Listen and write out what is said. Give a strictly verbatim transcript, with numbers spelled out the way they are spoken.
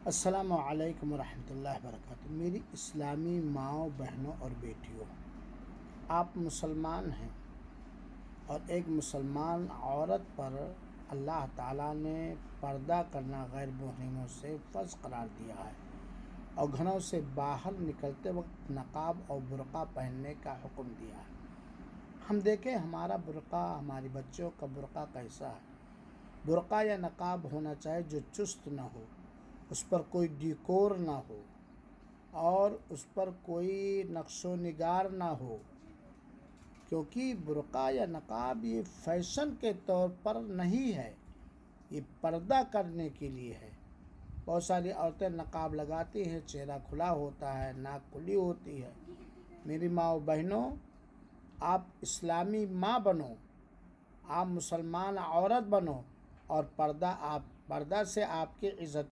अस्सलामु अलैकुम वरहमतुल्लाहि वबरकातुहू। मेरी इस्लामी माओ, बहनों और बेटियों, आप मुसलमान हैं और एक मुसलमान औरत पर अल्लाह ताला ने पर्दा करना गैर मुहर्रमों से फ़र्ज़ करार दिया है और घरों से बाहर निकलते वक्त नकाब और बुर्का पहनने का हुक्म दिया है। हम देखें हमारा बुर्का, हमारी बच्चों का बुर्का कैसा है। बुर्का या नकाब होना चाहिए जो चुस्त न हो, उस पर कोई डिकोर ना हो और उस पर कोई नक्शो निगार ना हो, क्योंकि बुर्का या नकाब ये फैशन के तौर पर नहीं है, ये पर्दा करने के लिए है। बहुत सारी औरतें नकाब लगाती हैं, चेहरा खुला होता है, नाक खुली होती है। मेरी माँ बहनों, आप इस्लामी माँ बनो, आप मुसलमान औरत बनो और पर्दा आप पर्दा से आपकी इज़्ज़त